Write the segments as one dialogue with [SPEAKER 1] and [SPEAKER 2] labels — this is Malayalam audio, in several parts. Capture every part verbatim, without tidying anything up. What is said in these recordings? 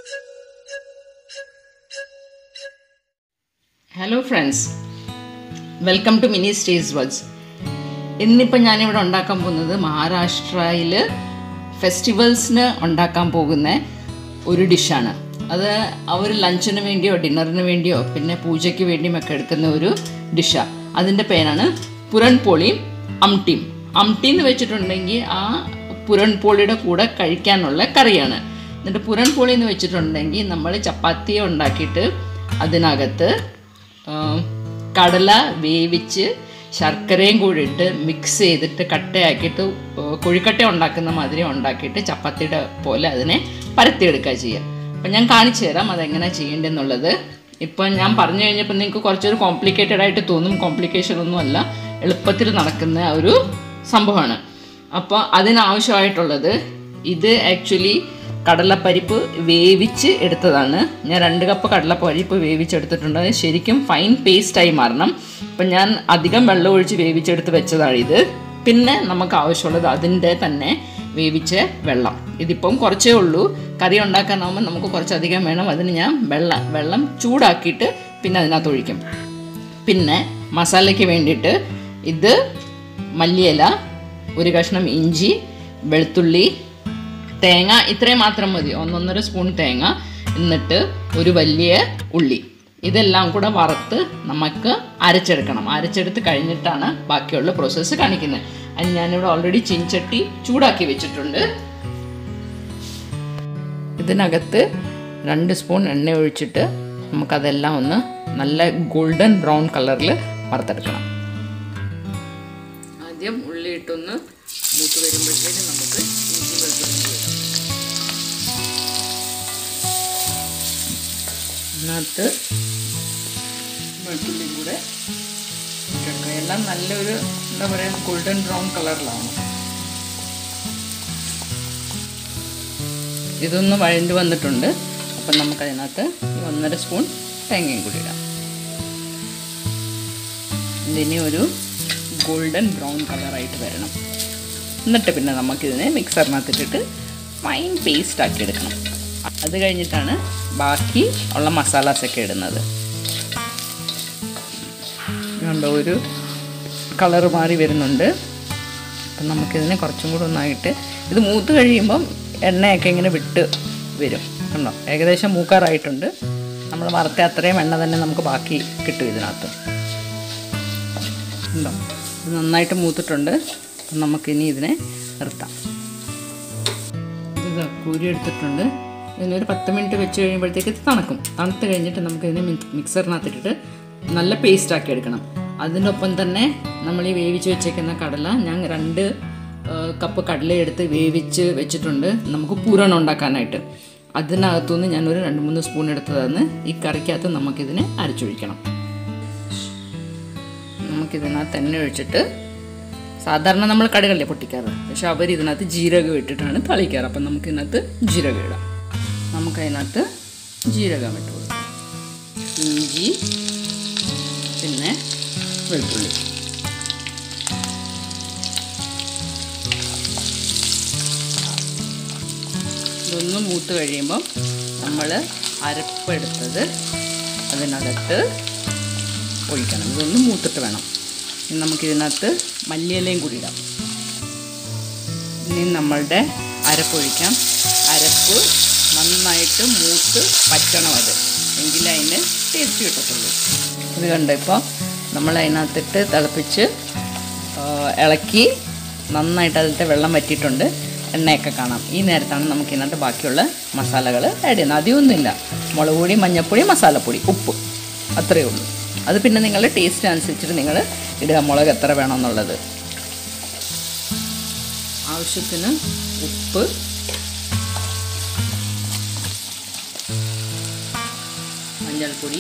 [SPEAKER 1] Hello friends, welcome to Mini stays words. ഇന്നിപ്പോൾ ഞാനിവിടെ ഉണ്ടാക്കാൻ പോകുന്നത് മഹാരാഷ്ട്രയിൽ ഫെസ്റ്റിവൽസിന് ഉണ്ടാക്കാൻ പോകുന്ന ഒരു ഡിഷാണ്. അത് അവർ ലഞ്ചിന് വേണ്ടിയോ ഡിന്നറിന് വേണ്ടിയോ പിന്നെ പൂജയ്ക്ക് വേണ്ടിയുമൊക്കെ എടുക്കുന്ന ഒരു ഡിഷാണ്. അതിൻ്റെ പേരാണ് പുരൺപോളിയും അംട്ടിയും. അംട്ടി എന്ന് വെച്ചിട്ടുണ്ടെങ്കിൽ ആ പുരൺപോളിയുടെ കൂടെ കഴിക്കാനുള്ള കറിയാണ്. എന്നിട്ട് പുരൺപോളി എന്ന് വെച്ചിട്ടുണ്ടെങ്കിൽ നമ്മൾ ചപ്പാത്തി ഉണ്ടാക്കിയിട്ട് അതിനകത്ത് കടല വേവിച്ച് ശർക്കരയും കൂടി ഇട്ട് മിക്സ് ചെയ്തിട്ട് കട്ടയാക്കിയിട്ട് കൊഴുക്കട്ട ഉണ്ടാക്കുന്ന മാതിരി ഉണ്ടാക്കിയിട്ട് ചപ്പാത്തിയുടെ പോലെ അതിനെ പരത്തിയെടുക്കുക ചെയ്യുക. അപ്പം ഞാൻ കാണിച്ചു തരാം അതെങ്ങനെയാണ് ചെയ്യേണ്ടതെന്നുള്ളത്. ഇപ്പം ഞാൻ പറഞ്ഞു കഴിഞ്ഞപ്പോൾ നിങ്ങൾക്ക് കുറച്ചൊരു കോംപ്ലിക്കേറ്റഡ് ആയിട്ട് തോന്നും. കോംപ്ലിക്കേഷൻ ഒന്നുമല്ല, എളുപ്പത്തിൽ നടക്കുന്ന ഒരു സംഭവമാണ്. അപ്പോൾ അതിനാവശ്യമായിട്ടുള്ളത് ഇത് ആക്ച്വലി കടലപ്പരിപ്പ് വേവിച്ച് എടുത്തതാണ്. ഞാൻ രണ്ട് കപ്പ് കടലപ്പരിപ്പ് വേവിച്ചെടുത്തിട്ടുണ്ട്. അത് ശരിക്കും ഫൈൻ പേസ്റ്റായി മാറണം. അപ്പം ഞാൻ അധികം വെള്ളം ഒഴിച്ച് വേവിച്ചെടുത്ത് വെച്ചതാണിത്. പിന്നെ നമുക്ക് ആവശ്യമുള്ളത് അതിൻ്റെ തന്നെ വേവിച്ച വെള്ളം. ഇതിപ്പം കുറച്ചേ ഉള്ളൂ, കറി ഉണ്ടാക്കാനാകുമ്പോൾ നമുക്ക് കുറച്ചധികം വേണം. അതിന് ഞാൻ വെള്ളം വെള്ളം ചൂടാക്കിയിട്ട് പിന്നെ അതിനകത്ത് ഒഴിക്കും. പിന്നെ മസാലയ്ക്ക് വേണ്ടിയിട്ട് ഇത് മല്ലിയില, ഒരു കഷ്ണം ഇഞ്ചി, വെളുത്തുള്ളി, തേങ്ങ, ഇത്രയും മാത്രം മതി, ഒന്നൊന്നര സ്പൂൺ തേങ്ങ, എന്നിട്ട് ഒരു വലിയ ഉള്ളി. ഇതെല്ലാം കൂടെ വറുത്ത് നമുക്ക് അരച്ചെടുക്കണം. അരച്ചെടുത്ത് കഴിഞ്ഞിട്ടാണ് ബാക്കിയുള്ള പ്രോസസ്സ് കാണിക്കുന്നത്. അത് ഞാനിവിടെ ഓൾറെഡി ചീൻചട്ടി ചൂടാക്കി വെച്ചിട്ടുണ്ട്. ഇതിനകത്ത് രണ്ട് സ്പൂൺ എണ്ണ ഒഴിച്ചിട്ട് നമുക്കതെല്ലാം ഒന്ന് നല്ല ഗോൾഡൻ ബ്രൗൺ കളറിൽ വറുത്തെടുക്കണം. ആദ്യം ഉള്ളി ഇട്ടൊന്ന് മൂത്ത് വരുമ്പോഴത്തേക്ക് നമുക്ക് ഇഞ്ചി വെളുത്തുള്ളി ഇടാം. അതിനകത്ത് വെളുത്തുള്ളിയും കൂടെ ഇട്ടിട്ട് എല്ലാം നല്ലൊരു എന്താ പറയുക ഗോൾഡൻ ബ്രൗൺ കളറിലാണ്. ഇതൊന്ന് വഴണ്ട് വന്നിട്ടുണ്ട്. അപ്പം നമുക്കതിനകത്ത് ഒന്നര സ്പൂൺ തേങ്ങയും കൂടി ഇടാം. ഇതിനി ഒരു ഗോൾഡൻ ബ്രൗൺ കളറായിട്ട് വരണം. എന്നിട്ട് പിന്നെ നമുക്കിതിനെ മിക്സറിനകത്തിട്ടിട്ട് ഫൈൻ പേസ്റ്റ് ആക്കി എടുക്കണം. അത് കഴിഞ്ഞിട്ടാണ് ബാക്കി ഉള്ള മസാലാസൊക്കെ ഇടുന്നത്. കണ്ടോ, ഒരു കളറ് മാറി വരുന്നുണ്ട്. അപ്പം നമുക്കിതിനെ കുറച്ചും കൂടെ ഒന്നായിട്ട് ഇത് മൂത്ത് കഴിയുമ്പം എണ്ണയൊക്കെ ഇങ്ങനെ വിട്ട് വരും. കണ്ടോ, ഏകദേശം മൂക്കാറായിട്ടുണ്ട്. നമ്മൾ വറുത്ത അത്രയും എണ്ണ തന്നെ നമുക്ക് ബാക്കി കിട്ടും ഇതിനകത്ത്. ഉണ്ടോ, ഇത് നന്നായിട്ട് മൂത്തിട്ടുണ്ട്. അപ്പം നമുക്കിനി ഇതിനെ നിർത്താം. ഇത് കൂരി എടുത്തിട്ടുണ്ട്. ഇതിനൊരു പത്ത് മിനിറ്റ് വെച്ച് കഴിയുമ്പോഴത്തേക്ക് ഇത് തണുക്കും. തണുത്ത് കഴിഞ്ഞിട്ട് നമുക്കിതിനെ മിക്സറിനകത്തിട്ടിട്ട് നല്ല പേസ്റ്റാക്കി എടുക്കണം. അതിനൊപ്പം തന്നെ നമ്മൾ ഈ വേവിച്ച് വെച്ചേക്കുന്ന കടല, ഞാൻ രണ്ട് കപ്പ് കടലയെടുത്ത് വേവിച്ച് വെച്ചിട്ടുണ്ട് നമുക്ക് പൂരണം ഉണ്ടാക്കാനായിട്ട്. അതിനകത്തുനിന്ന് ഞാനൊരു രണ്ട് മൂന്ന് സ്പൂൺ എടുത്തതാണ്. ഈ കറിക്കകത്ത് നമുക്കിതിനെ അരച്ചൊഴിക്കണം. നമുക്കിതിനകത്ത് എണ്ണ ഒഴിച്ചിട്ട്, സാധാരണ നമ്മൾ കടുകല്ലേ പൊട്ടിക്കാറ്, പക്ഷെ അവർ ഇതിനകത്ത് ജീരകം ഇട്ടിട്ടാണ് തളിക്കാറ്. അപ്പം നമുക്കിതിനകത്ത് ജീരകം ഇടാം. നമുക്കതിനകത്ത് ജീരകം ഇട്ട് കൊടുക്കാം. ഇഞ്ചി, പിന്നെ വെളുത്തുള്ളി. ഇതൊന്ന് മൂത്ത് കഴിയുമ്പം നമ്മൾ അരപ്പെടുത്തത് അതിനകത്ത് ഒഴിക്കണം. ഇതൊന്ന് മൂത്തിട്ട് വേണം. ഇനി നമുക്കിതിനകത്ത് മല്ലിയിലയും കൂടി ഇടാം. ഇനി നമ്മളുടെ അരപ്പൊഴിക്കാം. അരപ്പ് നന്നായിട്ട് മൂത്ത് പറ്റണം, അത് എങ്കിൽ അതിന് ടേസ്റ്റ് കിട്ടത്തുള്ളൂ. ഇത് കണ്ടോ, ഇപ്പോൾ നമ്മൾ അതിനകത്തിട്ട് തിളപ്പിച്ച് ഇളക്കി നന്നായിട്ട് അതിലത്തെ വെള്ളം വറ്റിയിട്ടുണ്ട്. എണ്ണയൊക്കെ കാണാം. ഈ നേരത്താണ് നമുക്കിതിനകത്ത് ബാക്കിയുള്ള മസാലകൾ ആഡ് ചെയ്യുന്നത്. അധികമൊന്നുമില്ല, മുളക് പൊടി, മഞ്ഞൾപ്പൊടി, മസാലപ്പൊടി, ഉപ്പ്, അത്രയേ ഉള്ളൂ. അത് പിന്നെ നിങ്ങളുടെ ടേസ്റ്റ് അനുസരിച്ചിട്ട് നിങ്ങൾ ഇടുക, മുളക് എത്ര വേണമെന്നുള്ളത്. ആവശ്യത്തിന് ഉപ്പ്, മഞ്ഞൾപ്പൊടി,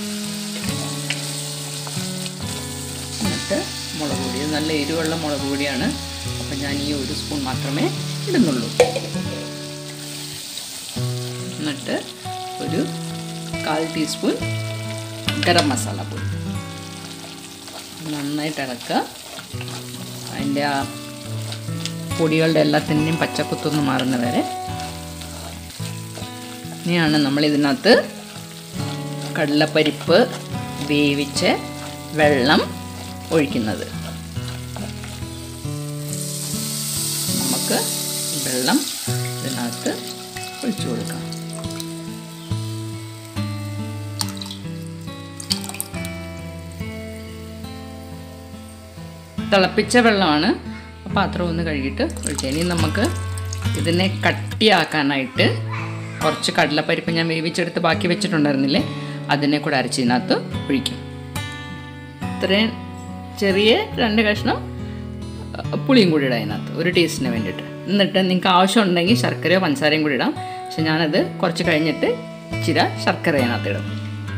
[SPEAKER 1] എന്നിട്ട് മുളക് പൊടി. ഇത് നല്ല എരിവുള്ള മുളക് പൊടിയാണ്. അപ്പം ഞാൻ ഈ ഒരു സ്പൂൺ മാത്രമേ ഇടുന്നുള്ളൂ. എന്നിട്ട് ഒരു കാൽ ടീസ്പൂൺ ഗരം മസാല പൊടി നന്നായിട്ട് ഇളക്കുക. അതിൻ്റെ ആ പൊടികളുടെ എല്ലാത്തിൻ്റെയും പച്ചക്കുത്തൊന്ന് മാറുന്ന വരെ ഇനിയാണ് നമ്മൾ ഇതിനകത്ത് കടലപ്പരിപ്പ് വേവിച്ച് വെള്ളം ഒഴിക്കുന്നത്. നമുക്ക് വെള്ളം ഇതിനകത്ത് ഒഴിച്ചു കൊടുക്കാം. തിളപ്പിച്ച വെള്ളമാണ്. പാത്രം ഒന്ന് കഴുകിയിട്ട് ഒഴിക്കുക. ഇനി നമുക്ക് ഇതിനെ കട്ടിയാക്കാനായിട്ട് കുറച്ച് കടലപ്പരിപ്പ് ഞാൻ വേവിച്ചെടുത്ത് ബാക്കി വെച്ചിട്ടുണ്ടായിരുന്നില്ലേ, അതിനെ കൂടെ അരച്ചതിനകത്ത് ഒഴിക്കും. ഇത്രയും ചെറിയ രണ്ട് കഷ്ണം പുളിയും കൂടി ഇടാം അതിനകത്ത് ഒരു ടേസ്റ്റിന് വേണ്ടിയിട്ട്. എന്നിട്ട് നിങ്ങൾക്ക് ആവശ്യമുണ്ടെങ്കിൽ ശർക്കരയോ പഞ്ചസാരയും കൂടി ഇടാം. പക്ഷെ ഞാനത് കുറച്ച് കഴിഞ്ഞിട്ട് ഇച്ചിരി ശർക്കര അതിനകത്ത് ഇടും.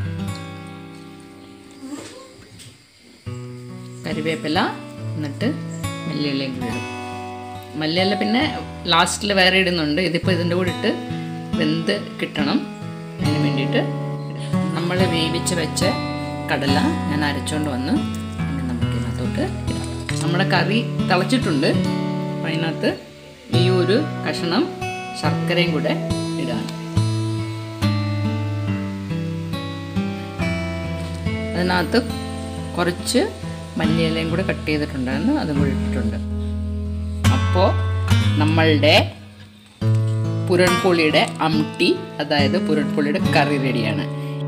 [SPEAKER 1] കറിവേപ്പില, എന്നിട്ട് മല്ലിയിലയും കൂടി ഇടും. മല്ലിയില പിന്നെ ലാസ്റ്റിൽ വേറെ ഇടുന്നുണ്ട്. ഇതിപ്പോൾ ഇതിൻ്റെ കൂടെ ഇട്ട് വെന്ത് കിട്ടണം. അതിന് വേണ്ടിയിട്ട് നമ്മൾ വേവിച്ച് വെച്ച കടല ഞാൻ അരച്ചുകൊണ്ട് വന്ന് പിന്നെ നമുക്ക് ഇതിനകത്തോട്ട് ഇടാം. നമ്മുടെ കറി തിളച്ചിട്ടുണ്ട്. അപ്പം അതിനകത്ത് ഈ ഒരു കഷ്ണം ശർക്കരയും കൂടെ ഇടാൻ. അതിനകത്ത് കുറച്ച് മല്ലിയിലയും കൂടെ കട്ട് ചെയ്തിട്ടുണ്ടായിരുന്നു, അതും കൂടി ഇട്ടിട്ടുണ്ട്. അപ്പോൾ നമ്മളുടെ പുരൺപൊളിയുടെ അംട്ടി, അതായത് പുരൺപൊളിയുടെ കറി റെഡിയാണ്.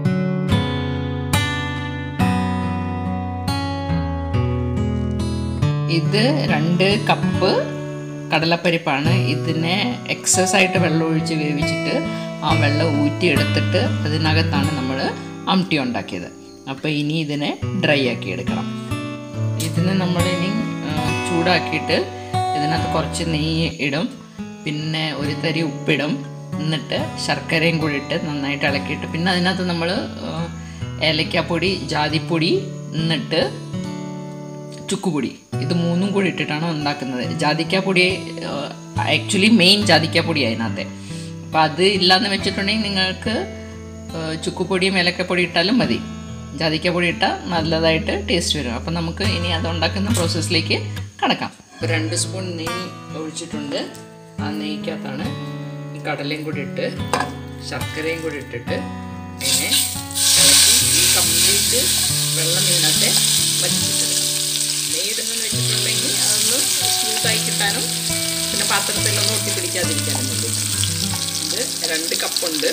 [SPEAKER 1] ഇത് രണ്ട് കപ്പ് കടലപ്പരിപ്പാണ്. ഇതിനെ എക്സസ് ആയിട്ട് വെള്ളം ഒഴിച്ച് വേവിച്ചിട്ട് ആ വെള്ളം ഊറ്റിയെടുത്തിട്ട് അതിനകത്താണ് നമ്മൾ അംട്ടി ഉണ്ടാക്കിയത്. അപ്പോൾ ഇനി ഇതിനെ ഡ്രൈ ആക്കി എടുക്കണം. ഇതിനെ നമ്മളിനി ചൂടാക്കിയിട്ട് ഇതിനകത്ത് കുറച്ച് നെയ്യ് ഇടും, പിന്നെ ഒരു തരി ഉപ്പിടും, എന്നിട്ട് ശർക്കരയും കൂടി ഇട്ട് നന്നായിട്ട് ഇളക്കിയിട്ട് പിന്നെ അതിനകത്ത് നമ്മൾ ഏലക്കാപ്പൊടി, ജാതിപ്പൊടി, എന്നിട്ട് ചുക്കുപൊടി, ഇത് മൂന്നും കൂടി ഇട്ടിട്ടാണ് ഉണ്ടാക്കുന്നത്. ജാതിക്കാപ്പൊടി ആക്ച്വലി മെയിൻ ജാതിക്കാപ്പൊടി അതിനകത്ത്. അപ്പോൾ അത് ഇല്ലയെന്ന് വെച്ചിട്ടുണ്ടെങ്കിൽ നിങ്ങൾക്ക് ചുക്കുപൊടിയും ഏലക്കപ്പൊടി ഇട്ടാലും മതി. ജാതിക്കാപ്പൊടി ഇട്ടാൽ നല്ലതായിട്ട് ടേസ്റ്റ് വരും. അപ്പം നമുക്ക് ഇനി അത് ഉണ്ടാക്കുന്ന പ്രോസസ്സിലേക്ക് കടക്കാം. രണ്ട് സ്പൂൺ നെയ്യ് ഒഴിച്ചിട്ടുണ്ട്. ആ നെയ്ക്കകത്താണ് ഈ കടലയും കൂടി ഇട്ട് ശർക്കരയും കൂടി ഇട്ടിട്ട് അതിനെ ഇളക്കി ഈ കംപ്ലീറ്റ് വെള്ളം ഇതിനകത്തെ വറ്റിച്ചിട്ടെടുക്കണം. നെയ്യ് ഇടുന്നെന്ന് വെച്ചിട്ടുണ്ടെങ്കിൽ അതൊന്ന് സ്മൂത്തായി കിട്ടാനും പിന്നെ പാത്രത്തിലൊന്നും ഒട്ടി പിടിക്കാതിരിക്കാനും വേണ്ടിയിട്ട്. ഇത് രണ്ട് കപ്പുണ്ട്.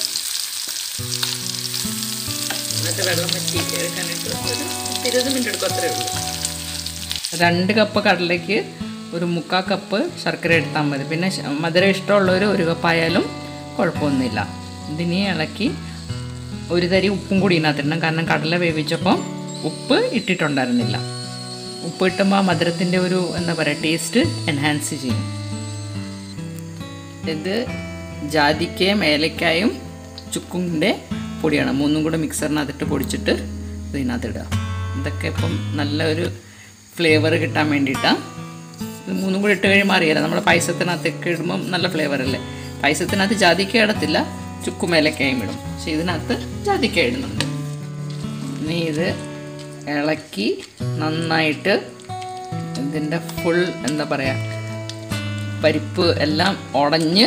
[SPEAKER 1] എന്നിട്ട് വെള്ളം വറ്റി എടുക്കാനായിട്ട് ഒരു ഇരുപത് മിനിറ്റ് എടുക്കും, അത്രയേ ഉള്ളൂ. രണ്ട് കപ്പ് കടലയ്ക്ക് ഒരു മുക്കാൽ കപ്പ് ശർക്കര എടുത്താൽ മതി. പിന്നെ മധുരം ഇഷ്ടമുള്ളവർ ഒരു കപ്പായാലും കുഴപ്പമൊന്നുമില്ല. ഇതിനെ ഇളക്കി ഒരു തരി ഉപ്പും കൂടി ഇതിനകത്തിടണം. കാരണം കടല വേവിച്ചപ്പോൾ ഉപ്പ് ഇട്ടിട്ടുണ്ടായിരുന്നില്ല. ഉപ്പ് ഇട്ടുമ്പോൾ ആ മധുരത്തിൻ്റെ ഒരു എന്താ പറയുക ടേസ്റ്റ് എൻഹാൻസ് ചെയ്യും. ഇത് ജാതിക്കയും ഏലക്കായും ചുക്കിൻ്റെ പൊടിയാണ്. മൂന്നും കൂടെ മിക്സറിനകത്തിട്ട് പൊടിച്ചിട്ട് ഇതിനകത്ത് ഇടുക. ഇതൊക്കെ ഇപ്പം നല്ലൊരു ഫ്ലേവർ കിട്ടാൻ വേണ്ടിയിട്ടാണ്. ഇത് മൂന്നും കൂടി ഇട്ട് കഴിയുമ്പോൾ അറിയാലോ, നമ്മൾ പായസത്തിനകത്തൊക്കെ ഇടുമ്പം നല്ല ഫ്ലേവറല്ലേ. പായസത്തിനകത്ത് ജാതിക്ക ഇടത്തില്ല, ചുക്കും ഏലക്കയും ഇടും. പക്ഷെ ഇതിനകത്ത് ജാതിക്ക ഇടുന്നുണ്ട്. ഇനി ഇത് ഇളക്കി നന്നായിട്ട് ഇതിൻ്റെ ഫുൾ എന്താ പറയുക പരിപ്പ് എല്ലാം ഉടഞ്ഞ്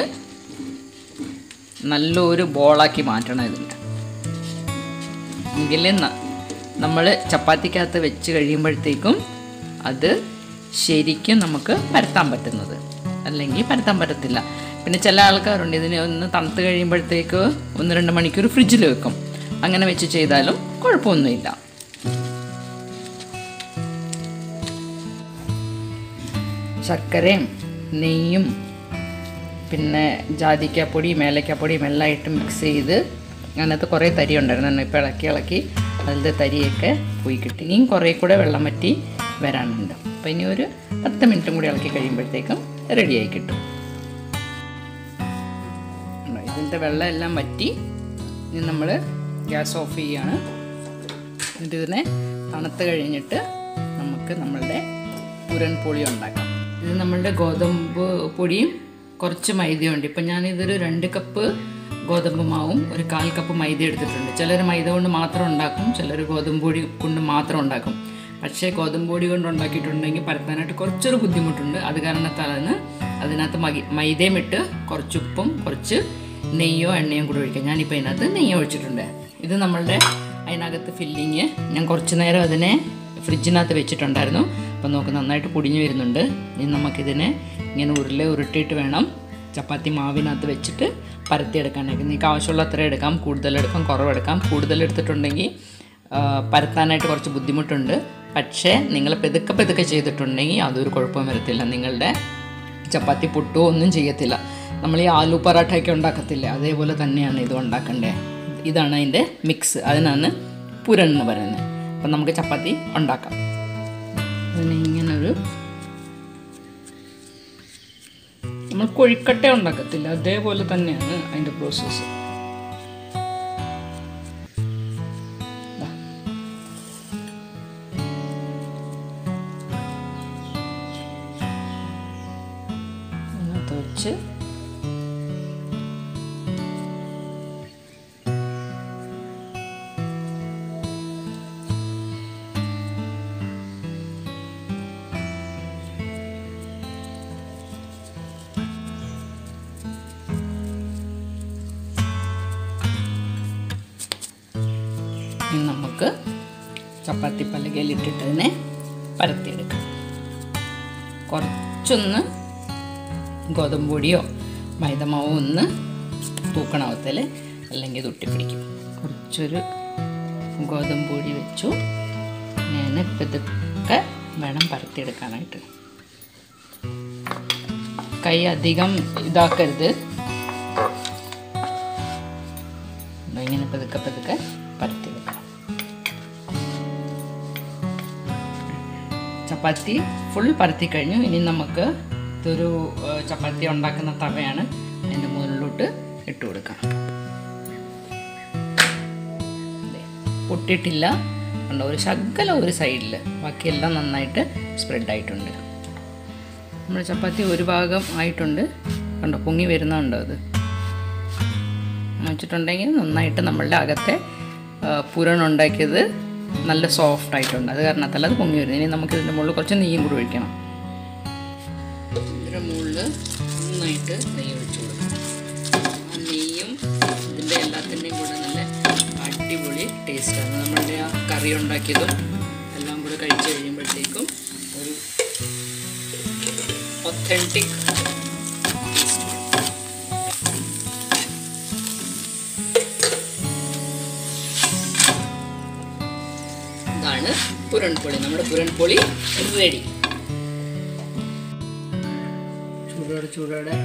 [SPEAKER 1] നല്ലൊരു ബോളാക്കി മാറ്റണം. ഇതിൻ്റെ എങ്കിലേ നമ്മൾ ചപ്പാത്തിക്കകത്ത് വെച്ച് കഴിയുമ്പോഴത്തേക്കും അത് ശരിക്കും നമുക്ക് പരത്താൻ പറ്റുന്നത്. അല്ലെങ്കിൽ പരത്താൻ പറ്റത്തില്ല. പിന്നെ ചില ആൾക്കാരുണ്ട് ഇതിനെ ഒന്ന് തണുത്ത് കഴിയുമ്പോഴത്തേക്ക് ഒന്ന് രണ്ട് മണിക്കൂർ ഫ്രിഡ്ജിൽ വെക്കും. അങ്ങനെ വെച്ച് ചെയ്താലും കുഴപ്പമൊന്നുമില്ല. ശർക്കരയും നെയ്യും പിന്നെ ജാതിക്കാപ്പൊടിയും ഏലക്കാപ്പൊടിയും എല്ലാം ഇട്ട് മിക്സ് ചെയ്ത് അതിനകത്ത് കുറേ തരി ഉണ്ടായിരുന്നു. ഇപ്പോൾ ഇളക്കി ഇളക്കി അതിൻ്റെ തരിയൊക്കെ പോയി കിട്ടി. ഇനിയും കുറേ കൂടെ വെള്ളം വറ്റി വരാനുണ്ട്. അപ്പോൾ ഇനി ഒരു പത്ത് മിനിറ്റും കൂടി ഇളക്കി കഴിയുമ്പോഴത്തേക്കും റെഡിയായി കിട്ടും. ഇതിൻ്റെ വെള്ളം എല്ലാം വറ്റി. ഇനി നമ്മൾ ഗ്യാസ് ഓഫ് ചെയ്യുകയാണ്. എന്നിട്ട് ഇതിനെ തണുത്ത് കഴിഞ്ഞിട്ട് നമുക്ക് നമ്മളുടെ പുരൺപൊളി ഉണ്ടാക്കാം. ഇത് നമ്മളുടെ ഗോതമ്പ് പൊടിയും കുറച്ച് മൈദയുണ്ട്. ഇപ്പം ഞാനിതൊരു രണ്ട് കപ്പ് ഗോതമ്പ് മാവും ഒരു കാൽ കപ്പ് മൈദ എടുത്തിട്ടുണ്ട്. ചിലർ മൈദ കൊണ്ട് മാത്രം ഉണ്ടാക്കും, ചിലർ ഗോതമ്പ് പൊടി കൊണ്ട് മാത്രം ഉണ്ടാക്കും. പക്ഷേ ഗോതമ്പ് പൊടി കൊണ്ട് ഉണ്ടാക്കിയിട്ടുണ്ടെങ്കിൽ പരത്താനായിട്ട് കുറച്ചൊരു ബുദ്ധിമുട്ടുണ്ട്. അത് കാരണത്താലാണ് അതിനകത്ത് മൈ മൈദയും ഇട്ട് കുറച്ച് ഉപ്പും കുറച്ച് നെയ്യോ എണ്ണയോ കൂടെ ഒഴിക്കാം. ഞാനിപ്പോൾ ഇതിനകത്ത് നെയ്യ് ഒഴിച്ചിട്ടുണ്ട്. ഇത് നമ്മളുടെ അതിനകത്ത് ഫില്ലിങ് ഞാൻ കുറച്ച് നേരം അതിനെ ഫ്രിഡ്ജിനകത്ത് വെച്ചിട്ടുണ്ടായിരുന്നു. അപ്പോൾ നമുക്ക് നന്നായിട്ട് പൊടിഞ്ഞ് വരുന്നുണ്ട്. ഇനി നമുക്കിതിനെ ഇങ്ങനെ ഉരുള ഉരുട്ടിയിട്ട് വേണം ചപ്പാത്തി മാവിനകത്ത് വെച്ചിട്ട് പരത്തിയെടുക്കാനായിട്ട്. നിങ്ങൾക്ക് ആവശ്യമുള്ള അത്ര എടുക്കാം, കൂടുതലെടുക്കാം, കുറവെടുക്കാം. കൂടുതലെടുത്തിട്ടുണ്ടെങ്കിൽ പരത്താനായിട്ട് കുറച്ച് ബുദ്ധിമുട്ടുണ്ട്. പക്ഷേ നിങ്ങൾ പെതുക്കെ പെതുക്കെ ചെയ്തിട്ടുണ്ടെങ്കിൽ അതൊരു കുഴപ്പവും വരത്തില്ല. നിങ്ങളുടെ ചപ്പാത്തി പൊട്ടുകയോ ഒന്നും ചെയ്യത്തില്ല. നമ്മൾ ഈ ആലു പറാട്ടയൊക്കെ ഉണ്ടാക്കത്തില്ല, അതേപോലെ തന്നെയാണ് ഇത് ഉണ്ടാക്കേണ്ടത്. ഇതാണ് അതിൻ്റെ മിക്സ്, അതിനാണ് പുരൺ എന്ന് പറയുന്നത്. അപ്പം നമുക്ക് ചപ്പാത്തി ഉണ്ടാക്കാം. അതിന് ഇങ്ങനൊരു നമ്മൾ കൊഴുക്കട്ട ഉണ്ടാക്കത്തില്ല, അതേപോലെ തന്നെയാണ് അതിൻ്റെ പ്രോസസ്സ്. അതിനകത്ത് വെച്ച് നമുക്ക് ചപ്പാത്തി പലകയിലിട്ടിട്ട് തന്നെ പരത്തിയെടുക്കാം. കുറച്ചൊന്ന് ഗോതമ്പ് പൊടിയോ മൈദമാവോ ഒന്ന് തൂക്കണവത്തിൽ, അല്ലെങ്കിൽ ഇത് ഒട്ടിപ്പിടിക്കും. കുറച്ചൊരു ഗോതമ്പ് പൊടി വെച്ചു. ഞാൻ ഇതൊക്കെ വേണം പരത്തിയെടുക്കാനായിട്ട്. കൈ അധികം ഇതാക്കരുത്. ഇങ്ങനെ പതുക്കെ പതുക്കെ പരത്തിയെടുക്കാം. ചപ്പാത്തി ഫുൾ പരത്തി കഴിഞ്ഞു. ഇനി നമുക്ക് ഇതൊരു ചപ്പാത്തി ഉണ്ടാക്കുന്ന തവയാണ്, അതിൻ്റെ മുകളിലോട്ട് ഇട്ട് കൊടുക്കാം. പൊട്ടിയിട്ടില്ല, കണ്ടോ, ഒരു ശകല ഒരു സൈഡിൽ, ബാക്കിയെല്ലാം നന്നായിട്ട് സ്പ്രെഡായിട്ടുണ്ട്. നമ്മുടെ ചപ്പാത്തി ഒരു ഭാഗം ആയിട്ടുണ്ട്, കണ്ടോ, പൊങ്ങി വരുന്നുണ്ടോ. അത് വെച്ചിട്ടുണ്ടെങ്കിൽ നന്നായിട്ട് നമ്മളുടെ അകത്തെ പുരൺ ഉണ്ടാക്കിയത് നല്ല സോഫ്റ്റ് ആയിട്ടുണ്ട്. അത് കാരണത്തല്ല അത് പൊങ്ങി വരുന്നത്. ഇനി നമുക്ക് ഇതിൻ്റെ മുകളിൽ കുറച്ച് നെയ്യും കൂടി ഒഴിക്കണം. ഇതിൻ്റെ മുകളിൽ നന്നായിട്ട് നെയ്യ് ഒഴിച്ചു കൊടുക്കണം. ആ നെയ്യും ഇതിൻ്റെ എല്ലാത്തിൻ്റെയും കൂടെ നല്ല അടിപൊളി ടേസ്റ്റാണ്. നമ്മളുടെ ആ കറി ഉണ്ടാക്കിയതും എല്ലാം കൂടെ കഴിച്ച് കഴിയുമ്പോഴത്തേക്കും ഒരു ഒത്തൻറ്റിക് ാണ് പുരൺപൊളി. നമ്മുടെ പുരൺപൊളി റെഡി. ചൂടോടെ ചൂടോടെ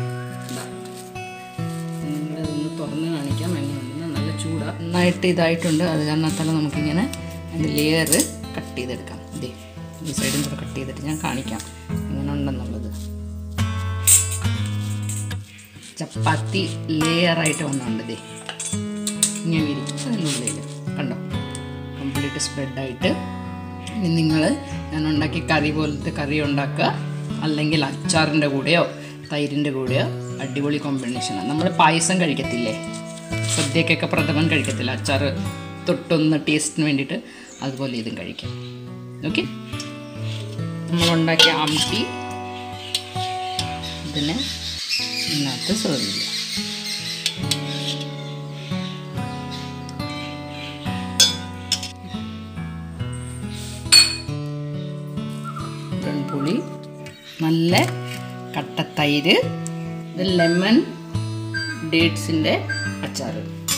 [SPEAKER 1] നിങ്ങളതൊന്ന് തുറന്ന് കാണിക്കാം എങ്ങനെയുണ്ടെന്ന്. നല്ല ചൂടാ, നന്നായിട്ട് ഇതായിട്ടുണ്ട്. അത് കാരണത്താൽ നമുക്കിങ്ങനെ അതിൻ്റെ ലെയർ കട്ട് ചെയ്തെടുക്കാം. ഇതേ ഈ സൈഡും കൂടെ കട്ട് ചെയ്തിട്ട് ഞാൻ കാണിക്കാം എങ്ങനെ ഉണ്ടെന്നുള്ളത്. ചപ്പാത്തി ലെയറായിട്ട് വന്നുണ്ട്. ഇതേ ഇങ്ങനെ വിരിച്ച് അതിനുള്ളിൽ കണ്ടോ, കംപ്ലീറ്റ് സ്പ്രെഡായിട്ട്. ഇനി നിങ്ങൾ ഞാൻ ഉണ്ടാക്കിയ കറി പോലത്തെ കറി ഉണ്ടാക്കുക, അല്ലെങ്കിൽ അച്ചാറിൻ്റെ കൂടെയോ തൈരിൻ്റെ കൂടെയോ അടിപൊളി കോമ്പിനേഷനാണ്. നമ്മൾ പായസം കഴിക്കത്തില്ലേ, സദ്യക്കൊക്കെ പ്രഥമൻ കഴിക്കത്തില്ല, അച്ചാർ തൊട്ടൊന്ന് ടേസ്റ്റിന് വേണ്ടിയിട്ട്, അതുപോലെ ഇതും കഴിക്കാം. ഓക്കെ, നമ്മളുണ്ടാക്കിയ ആംട്ടി ഇതിനെ ഇതിനകത്ത് സെർവ് ചെയ്യാം. പുളി, നല്ല കട്ടത്തൈര്, ഇത് ലെമൺ ഡേറ്റ്സിൻ്റെ അച്ചാർ,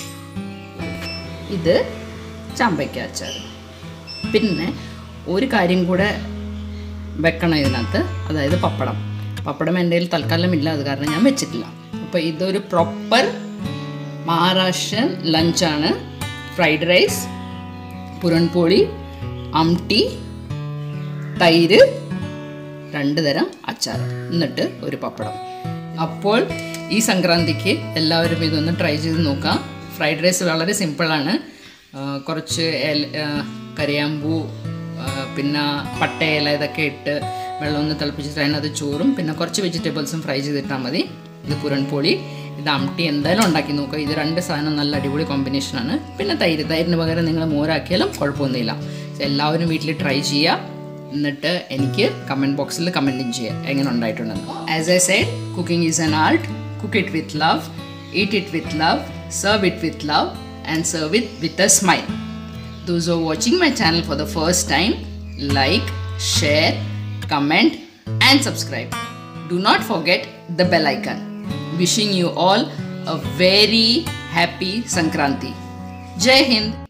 [SPEAKER 1] ഇത് ചാമ്പയ്ക്ക അച്ചാർ. പിന്നെ ഒരു കാര്യം കൂടെ വെക്കണം ഇതിനകത്ത്, അതായത് പപ്പടം. പപ്പടം എൻ്റെ കയ്യിൽ തൽക്കാലം ഇല്ല, അത് കാരണം ഞാൻ വെച്ചിട്ടില്ല. അപ്പോൾ ഇതൊരു പ്രോപ്പർ മഹാരാഷ്ട്രൻ ലഞ്ചാണ്. ഫ്രൈഡ് റൈസ്, പുരൺപോളി, ആംട്ടി, തൈര്, രണ്ട് തരം അച്ചാർ, എന്നിട്ട് ഒരു പപ്പടം. അപ്പോൾ ഈ സംക്രാന്തിക്ക് എല്ലാവരും ഇതൊന്ന് ട്രൈ ചെയ്ത് നോക്കാം. ഫ്രൈഡ് റൈസ് വളരെ സിമ്പിളാണ്. കുറച്ച് കറിയാമ്പൂ, പിന്നെ പട്ടയില ഇതൊക്കെ ഇട്ട് വെള്ളം ഒന്ന് തിളപ്പിച്ചിട്ട് അതിനകത്ത് ചോറും പിന്നെ കുറച്ച് വെജിറ്റബിൾസും ഫ്രൈ ചെയ്തിട്ടാൽ മതി. ഇത് പുരൺപോളി, ഇത് ആംട്ടി എന്തായാലും ഉണ്ടാക്കി നോക്കുക. ഇത് രണ്ട് സാധനം നല്ല അടിപൊളി കോമ്പിനേഷനാണ്. പിന്നെ തൈര്, തൈരിന് പകരം നിങ്ങൾ മോരാക്കിയാലും കുഴപ്പമൊന്നുമില്ല. എല്ലാവരും വീട്ടിൽ ട്രൈ ചെയ്യുക, എന്നിട്ട് എനിക്ക് കമൻറ്റ് ബോക്സിൽ കമൻറ്റും ചെയ്യുക എങ്ങനെ ഉണ്ടായിട്ടുണ്ടെന്ന്. As I said, cooking is an art. Cook it with love. Eat it with love, serve it with love, and serve it with a smile. Those who are watching my channel for the first time, like, share, comment, and subscribe. Do not forget the bell icon. Wishing you all a very happy Sankranti. Jai Hind.